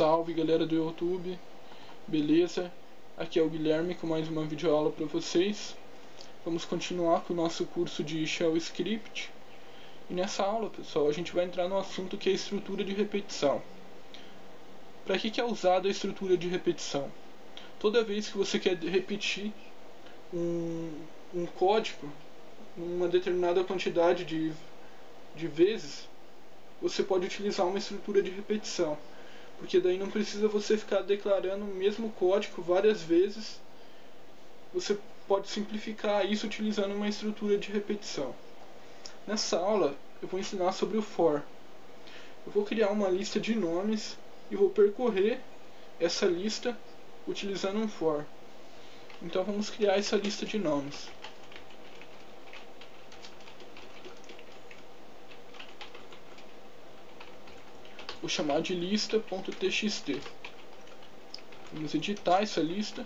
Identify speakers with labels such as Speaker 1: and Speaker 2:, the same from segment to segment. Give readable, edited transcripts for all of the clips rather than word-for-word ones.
Speaker 1: Salve galera do YouTube, beleza? Aqui é o Guilherme com mais uma videoaula para vocês. Vamos continuar com o nosso curso de Shell Script. E nessa aula, pessoal, a gente vai entrar no assunto que é a estrutura de repetição. Para que é usada a estrutura de repetição? Toda vez que você quer repetir um código uma determinada quantidade de vezes, você pode utilizar uma estrutura de repetição, porque daí não precisa você ficar declarando o mesmo código várias vezes. Você pode simplificar isso utilizando uma estrutura de repetição. Nessa aula eu vou ensinar sobre o for. Eu vou criar uma lista de nomes e vou percorrer essa lista utilizando um for. Então vamos criar essa lista de nomes. Vou chamar de lista.txt. Vamos editar essa lista.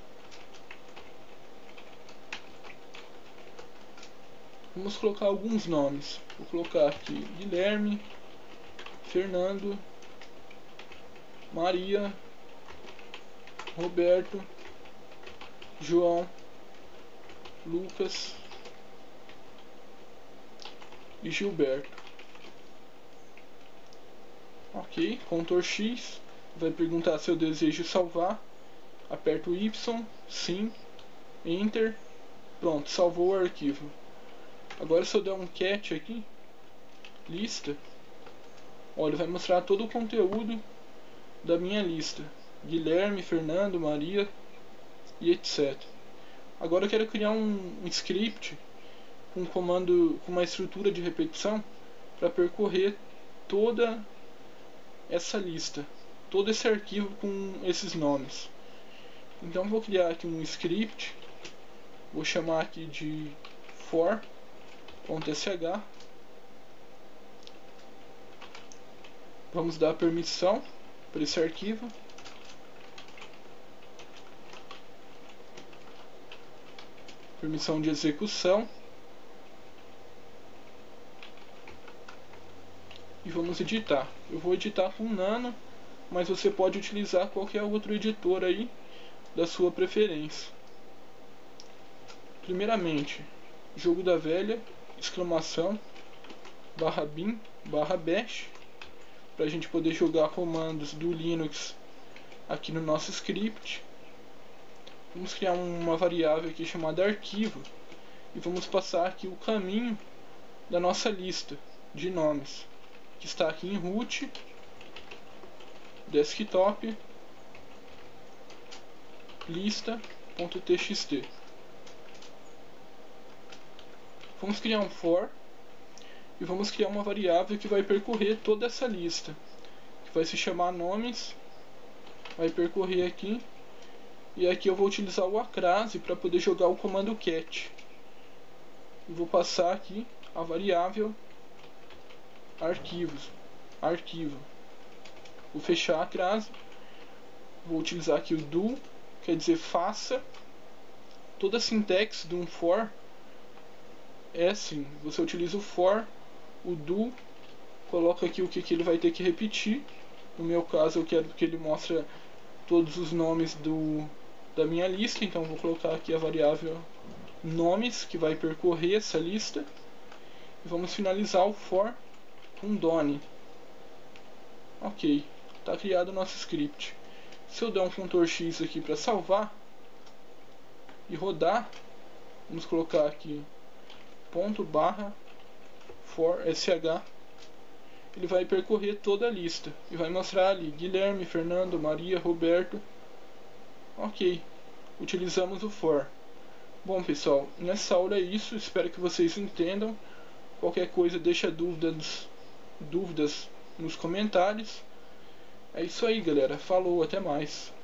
Speaker 1: Vamos colocar alguns nomes. Vou colocar aqui Guilherme, Fernando, Maria, Roberto, João, Lucas e Gilberto. Ok, Ctrl X, vai perguntar se eu desejo salvar, aperto Y, sim, Enter, pronto, salvou o arquivo. Agora se eu der um cat aqui, lista, olha, vai mostrar todo o conteúdo da minha lista, Guilherme, Fernando, Maria e etc. Agora eu quero criar um script com um comando, com uma estrutura de repetição para percorrer toda essa lista, todo esse arquivo com esses nomes. Então vou criar aqui um script, vou chamar aqui de for.sh, vamos dar permissão para esse arquivo, permissão de execução, e vamos editar. Eu vou editar com Nano, mas você pode utilizar qualquer outro editor aí da sua preferência. Primeiramente, jogo da velha, exclamação, /bin, /bash, para a gente poder jogar comandos do Linux aqui no nosso script. Vamos criar uma variável aqui chamada arquivo e vamos passar aqui o caminho da nossa lista de nomes, que está aqui em root, desktop, lista.txt. Vamos criar um for e vamos criar uma variável que vai percorrer toda essa lista, que vai se chamar nomes, vai percorrer aqui, e aqui eu vou utilizar o acrase para poder jogar o comando cat. E vou passar aqui a variável arquivo. Vou fechar a crase. Vou utilizar aqui o do, quer dizer faça. Toda a sintaxe de um for é assim: você utiliza o for, o do, coloca aqui o que ele vai ter que repetir. No meu caso eu quero que ele mostre todos os nomes da minha lista, então vou colocar aqui a variável nomes, que vai percorrer essa lista. E vamos finalizar o for com done. Ok, está criado o nosso script. Se eu der um Ctrl X aqui para salvar e rodar, vamos colocar aqui ./for.sh, ele vai percorrer toda a lista e vai mostrar ali Guilherme, Fernando, Maria, Roberto. Ok, utilizamos o for. Bom pessoal, nessa aula é isso, espero que vocês entendam. Qualquer coisa deixa dúvidas nos comentários. É isso aí galera, falou, até mais.